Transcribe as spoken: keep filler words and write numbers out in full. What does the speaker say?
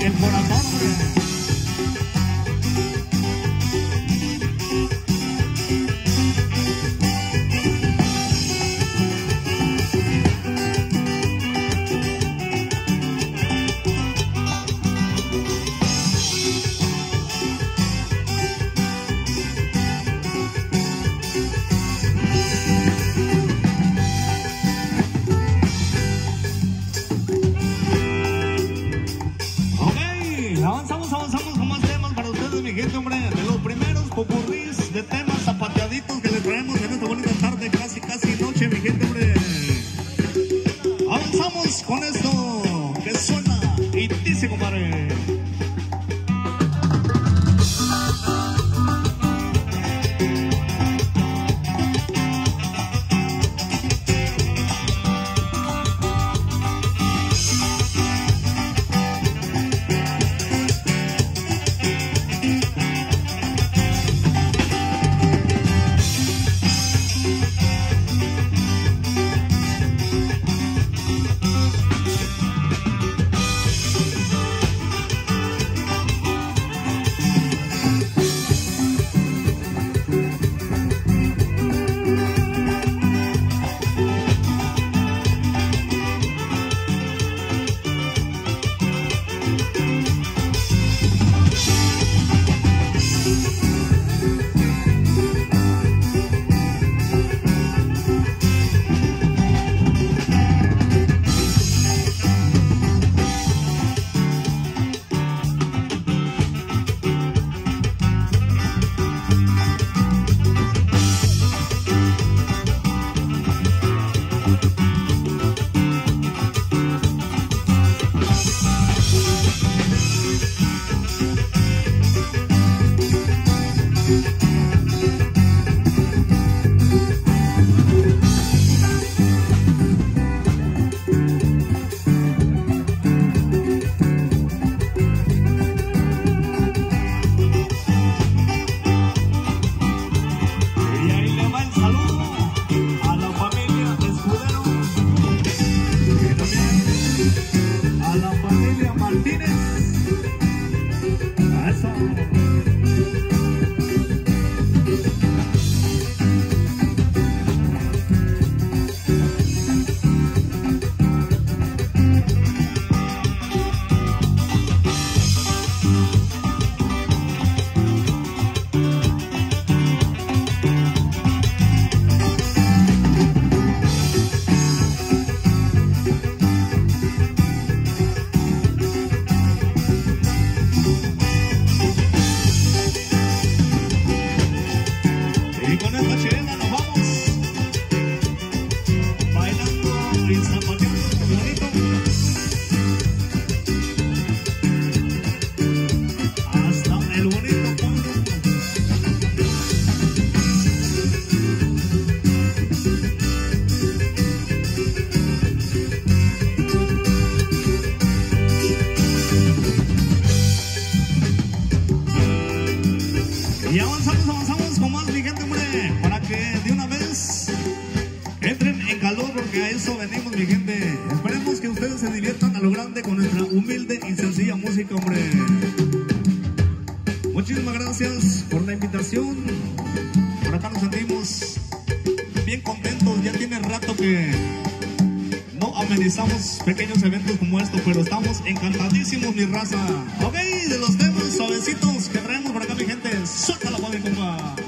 el corazón, hombre. Avanzamos, avanzamos con más temas para ustedes, mi gente, hombre. De los primeros popurrís de temas zapateaditos que les traemos en esta bonita tarde, casi, casi noche, mi gente, hombre. Avanzamos con esto que suena y dice, compadre. Y con esta chilena nos vamos bailando y zapateando como bonito hasta el bonito pueblo. Y avanzamos, avanzamos con más, mi gente, hombre, para que de una vez entren en calor, porque a eso venimos, mi gente. Esperemos que ustedes se diviertan a lo grande con nuestra humilde y sencilla música, hombre. Muchísimas gracias por la invitación. Por acá nos sentimos bien contentos. Ya tiene rato que no amenizamos pequeños eventos como estos, pero estamos encantadísimos, mi raza. Ok, de los temas suavecitos que traemos por acá, mi gente, suéltala, compa.